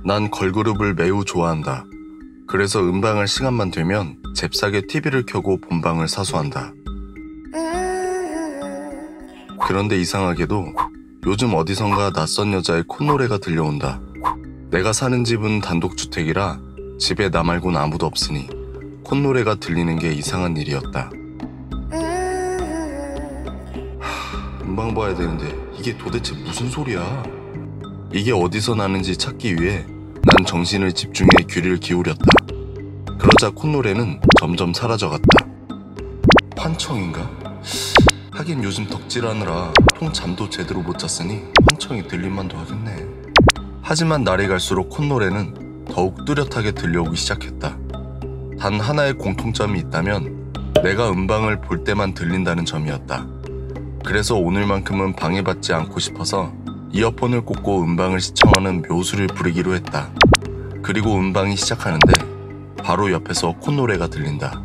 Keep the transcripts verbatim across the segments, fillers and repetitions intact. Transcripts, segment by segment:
난 걸그룹을 매우 좋아한다. 그래서 음방할 시간만 되면 잽싸게 티비를 켜고 본방을 사수한다. 그런데 이상하게도 요즘 어디선가 낯선 여자의 콧노래가 들려온다. 내가 사는 집은 단독주택이라 집에 나 말곤 아무도 없으니 콧노래가 들리는 게 이상한 일이었다. 하, 음방 봐야 되는데 이게 도대체 무슨 소리야? 이게 어디서 나는지 찾기 위해 난 정신을 집중해 귀를 기울였다. 그러자 콧노래는 점점 사라져갔다. 환청인가? 하긴 요즘 덕질하느라 통 잠도 제대로 못 잤으니 환청이 들릴만도 하겠네. 하지만 날이 갈수록 콧노래는 더욱 뚜렷하게 들려오기 시작했다. 단 하나의 공통점이 있다면 내가 음방을 볼 때만 들린다는 점이었다. 그래서 오늘만큼은 방해받지 않고 싶어서 이어폰을 꽂고 음방을 시청하는 묘수를 부리기로 했다. 그리고 음방이 시작하는데 바로 옆에서 콧노래가 들린다.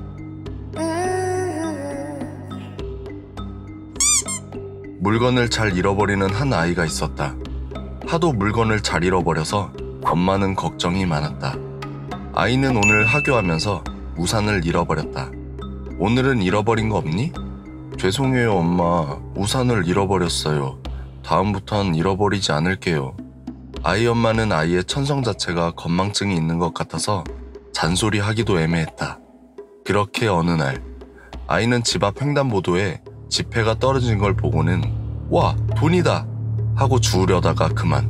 물건을 잘 잃어버리는 한 아이가 있었다. 하도 물건을 잘 잃어버려서 엄마는 걱정이 많았다. 아이는 오늘 하교하면서 우산을 잃어버렸다. 오늘은 잃어버린 거 없니? 죄송해요 엄마, 우산을 잃어버렸어요. 다음부턴 잃어버리지 않을게요. 아이 엄마는 아이의 천성 자체가 건망증이 있는 것 같아서 잔소리하기도 애매했다. 그렇게 어느 날 아이는 집 앞 횡단보도에 지폐가 떨어진 걸 보고는 와, 돈이다! 하고 주우려다가 그만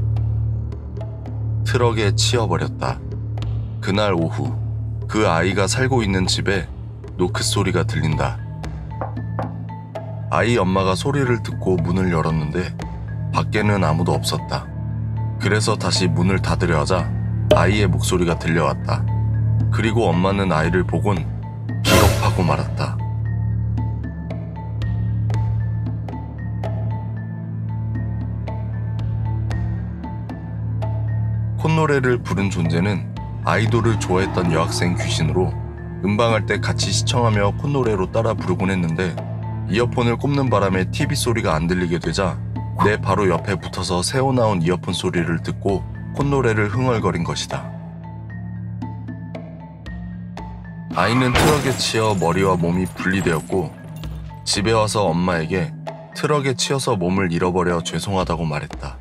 트럭에 치여버렸다. 그날 오후 그 아이가 살고 있는 집에 노크 소리가 들린다. 아이 엄마가 소리를 듣고 문을 열었는데 밖에는 아무도 없었다. 그래서 다시 문을 닫으려 하자 아이의 목소리가 들려왔다. 그리고 엄마는 아이를 보곤 기겁하고 말았다. 콧노래를 부른 존재는 아이돌을 좋아했던 여학생 귀신으로 음방할 때 같이 시청하며 콧노래로 따라 부르곤 했는데 이어폰을 꼽는 바람에 티비 소리가 안 들리게 되자 내 바로 옆에 붙어서 새어나온 이어폰 소리를 듣고 콧노래를 흥얼거린 것이다. 아이는 트럭에 치여 머리와 몸이 분리되었고 집에 와서 엄마에게 트럭에 치여서 몸을 잃어버려 죄송하다고 말했다.